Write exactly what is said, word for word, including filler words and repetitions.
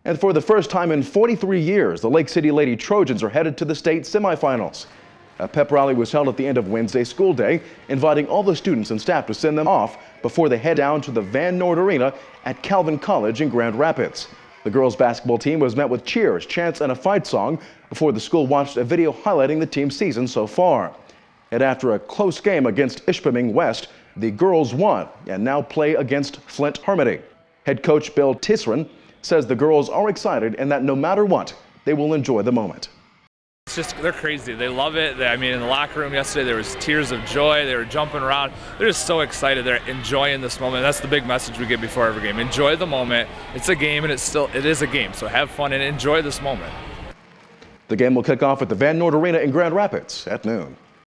And for the first time in forty-three years, the Lake City Lady Trojans are headed to the state semifinals. A pep rally was held at the end of Wednesday school day, inviting all the students and staff to send them off before they head down to the Van Noord Arena at Calvin College in Grand Rapids. The girls' basketball team was met with cheers, chants, and a fight song before the school watched a video highlighting the team's season so far. And after a close game against Ishpeming West, the girls won and now play against Flint Harmony. Head coach Bill Tisrin says the girls are excited and that no matter what, they will enjoy the moment. It's just, they're crazy. They love it. They, I mean, in the locker room yesterday, there was tears of joy. They were jumping around. They're just so excited. They're enjoying this moment. That's the big message we get before every game. Enjoy the moment. It's a game, and it's still, it is a game. So have fun and enjoy this moment. The game will kick off at the Van Noord Arena in Grand Rapids at noon.